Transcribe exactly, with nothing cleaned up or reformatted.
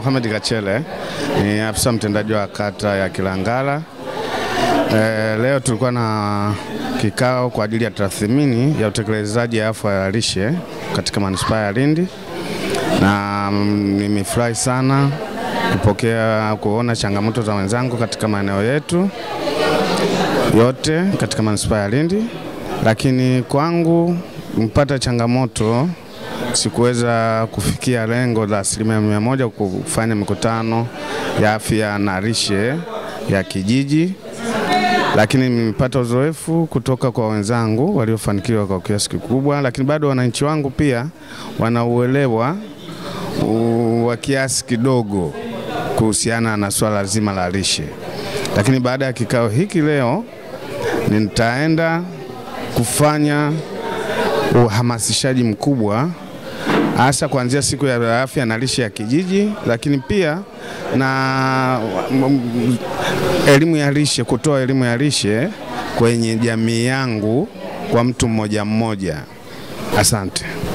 Mohamed Kachele, ni afisa mtendaji wa kata ya Kilangala. E, leo tulikuwa na kikao kwa ajili ya tathmini ya utekelezaji ya afya ya lishe katika manispaa ya Lindi, na nimefurahi sana kupokea kuona changamoto za wenzangu katika maeneo yetu yote katika manispaa ya Lindi. Lakini kwangu mpata changamoto, sikuweza kufikia lengo la asilimia mia moja kufanya mikutano ya afya na lishe ya kijiji, lakini nimepata uzoefu kutoka kwa wenzangu waliofanikiwa kwa kiasi kikubwa. Lakini bado wananchi wangu pia wanauelewa wa kiasi kidogo kuhusiana na swala zima la lishe. Lakini baada ya kikao hiki leo, nitaenda kufanya uhamasishaji mkubwa, hasa kuanzia siku ya afya na lishe ya kijiji, lakini pia na elimu ya lishe, kutoa elimu ya lishe kwenye jamii yangu kwa mtu mmoja mmoja. Asante.